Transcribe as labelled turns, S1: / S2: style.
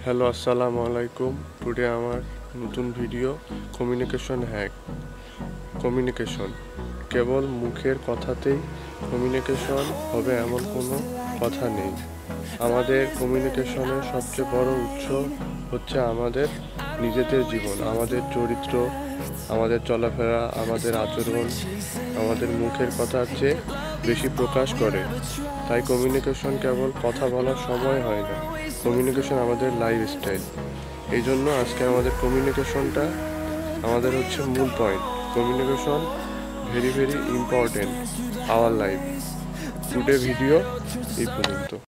S1: Hello, আসসালামু আলাইকুম। Today আমার নতুন ভিডিও কমিউনিকেশন হ্যাক। কমিউনিকেশন কেবল মুখের কথাতেই কমিউনিকেশন হবে এমন কোনো কথা নেই। আমাদের কমিউনিকেশনের সবচেয়ে বড় উৎস হচ্ছে আমাদের নিজেদের জীবন, আমাদের চরিত্র, আমাদের চলাফেরা, আমাদের আচরণ আমাদের মুখের কথার চেয়ে বেশি প্রকাশ করে। তাই কমিউনিকেশন কেবল কথা বলার সময় হয় না, কমিউনিকেশন আমাদের লাইফস্টাইল। এই জন্য আজকে আমাদের কমিউনিকেশনটা আমাদের হচ্ছে মূল point. Communication very very important our life. Today video এই পর্যন্ত।